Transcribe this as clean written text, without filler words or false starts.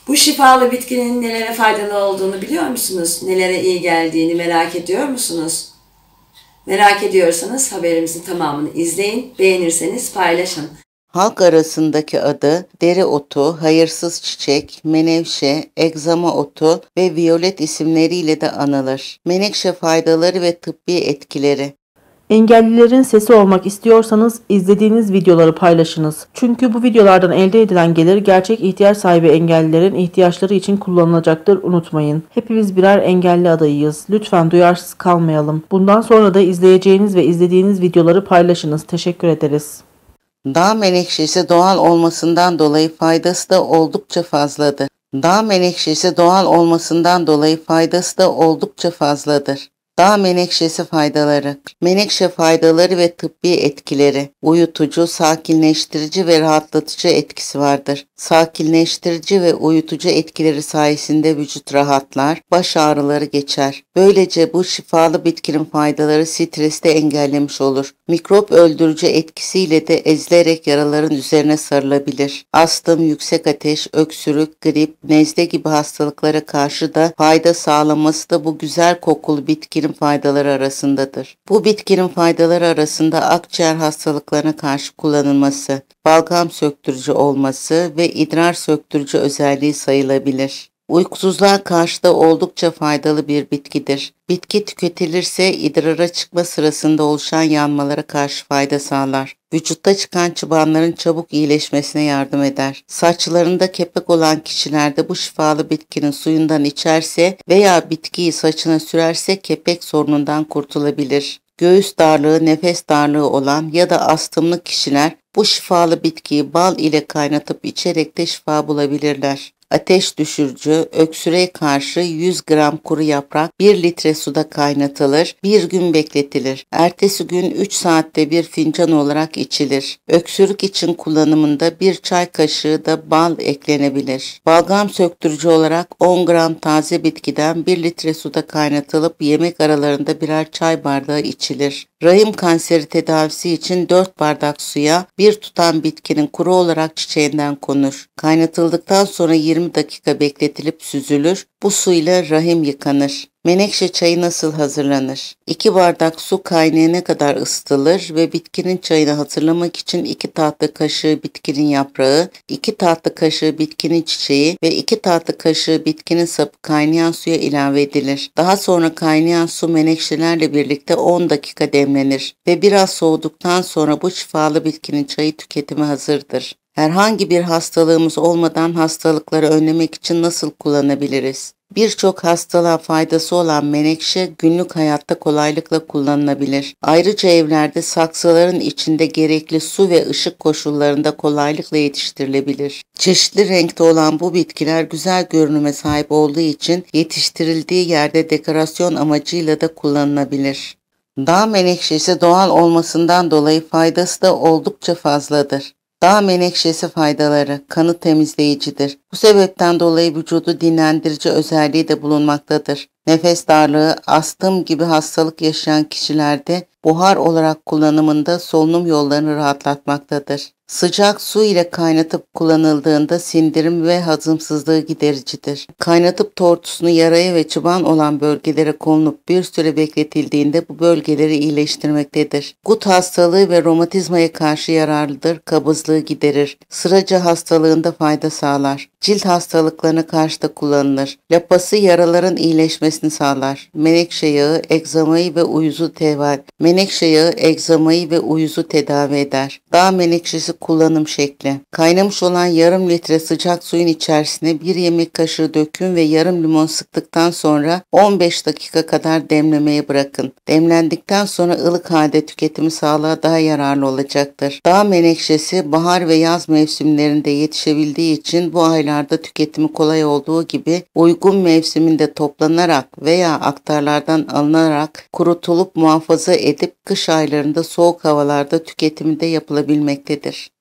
Bu şifalı bitkinin nelere faydalı olduğunu biliyor musunuz? Nelere iyi geldiğini merak ediyor musunuz? Merak ediyorsanız haberimizin tamamını izleyin, beğenirseniz paylaşın. Halk arasındaki adı dereotu, hayırsız çiçek, menevşe, egzama otu ve viyolet isimleriyle de anılır. Menekşe faydaları ve tıbbi etkileri. Engellilerin sesi olmak istiyorsanız izlediğiniz videoları paylaşınız. Çünkü bu videolardan elde edilen gelir gerçek ihtiyaç sahibi engellilerin ihtiyaçları için kullanılacaktır, unutmayın. Hepimiz birer engelli adayıyız. Lütfen duyarsız kalmayalım. Bundan sonra da izleyeceğiniz ve izlediğiniz videoları paylaşınız. Teşekkür ederiz. Dağ menekşesi doğal olmasından dolayı faydası da oldukça fazladır. Dağ menekşesi doğal olmasından dolayı faydası da oldukça fazladır. Dağ menekşesi faydaları. Menekşe faydaları ve tıbbi etkileri. Uyutucu, sakinleştirici ve rahatlatıcı etkisi vardır. Sakinleştirici ve uyutucu etkileri sayesinde vücut rahatlar, baş ağrıları geçer. Böylece bu şifalı bitkinin faydaları stresi de engellemiş olur. Mikrop öldürücü etkisiyle de ezilerek yaraların üzerine sarılabilir. Astım, yüksek ateş, öksürük, grip, nezle gibi hastalıklara karşı da fayda sağlaması da bu güzel kokulu bitkinin faydaları arasındadır. Bu bitkinin faydaları arasında akciğer hastalıklarına karşı kullanılması, balgam söktürücü olması ve idrar söktürücü özelliği sayılabilir. Uykusuzluğa karşı da oldukça faydalı bir bitkidir. Bitki tüketilirse idrara çıkma sırasında oluşan yanmalara karşı fayda sağlar. Vücutta çıkan çıbanların çabuk iyileşmesine yardım eder. Saçlarında kepek olan kişilerde bu şifalı bitkinin suyundan içerse veya bitkiyi saçına sürerse kepek sorunundan kurtulabilir. Göğüs darlığı, nefes darlığı olan ya da astımlı kişiler bu şifalı bitkiyi bal ile kaynatıp içerek de şifa bulabilirler. Ateş düşürücü, öksürüğe karşı 100 gram kuru yaprak 1 litre suda kaynatılır, bir gün bekletilir. Ertesi gün 3 saatte bir fincan olarak içilir. Öksürük için kullanımında 1 çay kaşığı da bal eklenebilir. Balgam söktürücü olarak 10 gram taze bitkiden 1 litre suda kaynatılıp yemek aralarında birer çay bardağı içilir. Rahim kanseri tedavisi için 4 bardak suya bir tutam bitkinin kuru olarak çiçeğinden konur. Kaynatıldıktan sonra 20 dakika bekletilip süzülür. Bu suyla rahim yıkanır. Menekşe çayı nasıl hazırlanır? 2 bardak su kaynayana kadar ısıtılır ve bitkinin çayını hazırlamak için 2 tatlı kaşığı bitkinin yaprağı, 2 tatlı kaşığı bitkinin çiçeği ve 2 tatlı kaşığı bitkinin sapı kaynayan suya ilave edilir. Daha sonra kaynayan su menekşelerle birlikte 10 dakika demlenir ve biraz soğuduktan sonra bu şifalı bitkinin çayı tüketime hazırdır. Herhangi bir hastalığımız olmadan hastalıkları önlemek için nasıl kullanabiliriz? Birçok hastalığa faydası olan menekşe günlük hayatta kolaylıkla kullanılabilir. Ayrıca evlerde saksıların içinde gerekli su ve ışık koşullarında kolaylıkla yetiştirilebilir. Çeşitli renkte olan bu bitkiler güzel görünüme sahip olduğu için yetiştirildiği yerde dekorasyon amacıyla da kullanılabilir. Dağ menekşesi doğal olmasından dolayı faydası da oldukça fazladır. Dağ menekşesi faydaları: kanı temizleyicidir. Bu sebepten dolayı vücudu dinlendirici özelliği de bulunmaktadır. Nefes darlığı, astım gibi hastalık yaşayan kişilerde buhar olarak kullanımında solunum yollarını rahatlatmaktadır. Sıcak su ile kaynatıp kullanıldığında sindirim ve hazımsızlığı gidericidir. Kaynatıp tortusunu yaraya ve çıban olan bölgelere konulup bir süre bekletildiğinde bu bölgeleri iyileştirmektedir. Gut hastalığı ve romatizmaya karşı yararlıdır, kabızlığı giderir. Sıraca hastalığında fayda sağlar. Cilt hastalıklarına karşı da kullanılır. Lapası yaraların iyileşmesini sağlar. Menekşe yağı egzamayı ve uyuzu tedavi eder. Dağ menekşesi kullanım şekli: kaynamış olan yarım litre sıcak suyun içerisine 1 yemek kaşığı dökün ve yarım limon sıktıktan sonra 15 dakika kadar demlemeye bırakın. Demlendikten sonra ılık halde tüketimi sağlığa daha yararlı olacaktır. Dağ menekşesi bahar ve yaz mevsimlerinde yetişebildiği için bu aylarda tüketimi kolay olduğu gibi uygun mevsiminde toplanarak veya aktarlardan alınarak kurutulup muhafaza edip kış aylarında soğuk havalarda tüketimi de yapılabilmektedir.